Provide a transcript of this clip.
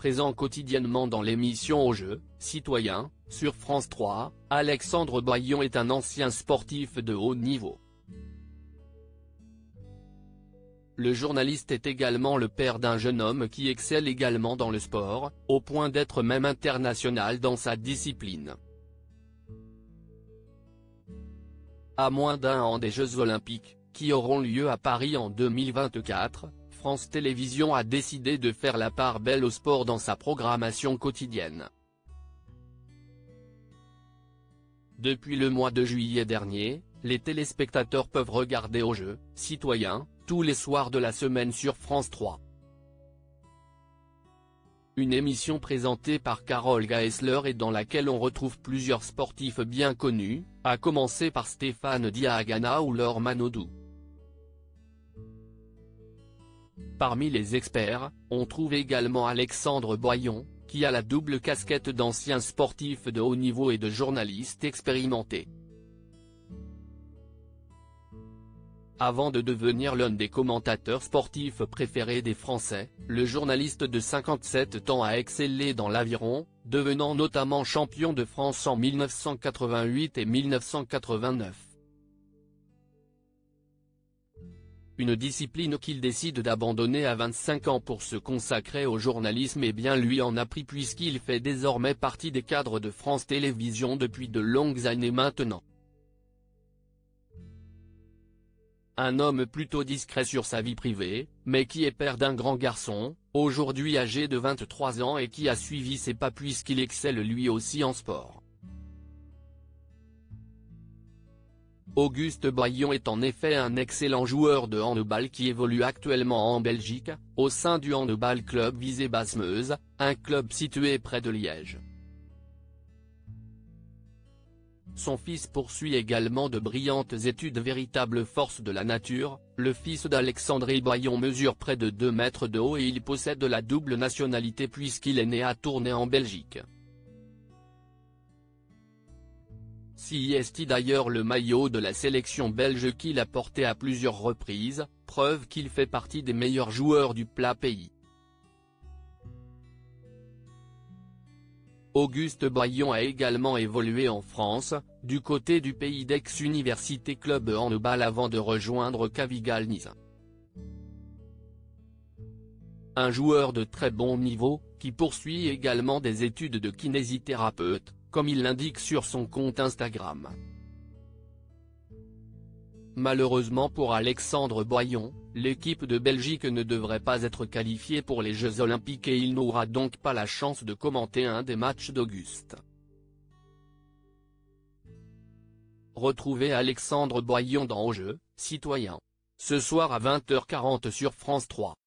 présent quotidiennement dans l'émission Aux Jeux, Citoyens, sur France 3, Alexandre Boyon est un ancien sportif de haut niveau. Le journaliste est également le père d'un jeune homme qui excelle également dans le sport, au point d'être même international dans sa discipline. À moins d'un an des Jeux Olympiques, qui auront lieu à Paris en 2024, France Télévisions a décidé de faire la part belle au sport dans sa programmation quotidienne. Depuis le mois de juillet dernier, les téléspectateurs peuvent regarder Aux Jeux, Citoyens, tous les soirs de la semaine sur France 3. Une émission présentée par Carole Gaessler et dans laquelle on retrouve plusieurs sportifs bien connus, à commencer par Stéphane Diagana ou Laure Manodou. Parmi les experts, on trouve également Alexandre Boyon, qui a la double casquette d'ancien sportif de haut niveau et de journaliste expérimenté. Avant de devenir l'un des commentateurs sportifs préférés des Français, le journaliste de 57 ans a excellé dans l'aviron, devenant notamment champion de France en 1988 et 1989. Une discipline qu'il décide d'abandonner à 25 ans pour se consacrer au journalisme, et bien lui en a pris puisqu'il fait désormais partie des cadres de France Télévisions depuis de longues années maintenant. Un homme plutôt discret sur sa vie privée, mais qui est père d'un grand garçon, aujourd'hui âgé de 23 ans et qui a suivi ses pas puisqu'il excelle lui aussi en sport. Auguste Boyon est en effet un excellent joueur de handball qui évolue actuellement en Belgique, au sein du Handball Club Visé-Basse-Meuse, un club situé près de Liège. Son fils poursuit également de brillantes études. Véritable force de la nature, le fils d'Alexandre Boyon mesure près de 2 mètres de haut et il possède la double nationalité puisqu'il est né à Tournai en Belgique. Si est d'ailleurs le maillot de la sélection belge qu'il a porté à plusieurs reprises, preuve qu'il fait partie des meilleurs joueurs du plat pays. Auguste Boyon a également évolué en France, du côté du Pays d'Aix-Université Club Handball avant de rejoindre Cavigal Nice. Un joueur de très bon niveau, qui poursuit également des études de kinésithérapeute, comme il l'indique sur son compte Instagram. Malheureusement pour Alexandre Boyon, l'équipe de Belgique ne devrait pas être qualifiée pour les Jeux Olympiques et il n'aura donc pas la chance de commenter un des matchs d'Auguste. Retrouvez Alexandre Boyon dans Aux Jeux, Citoyens. Ce soir à 20h40 sur France 3.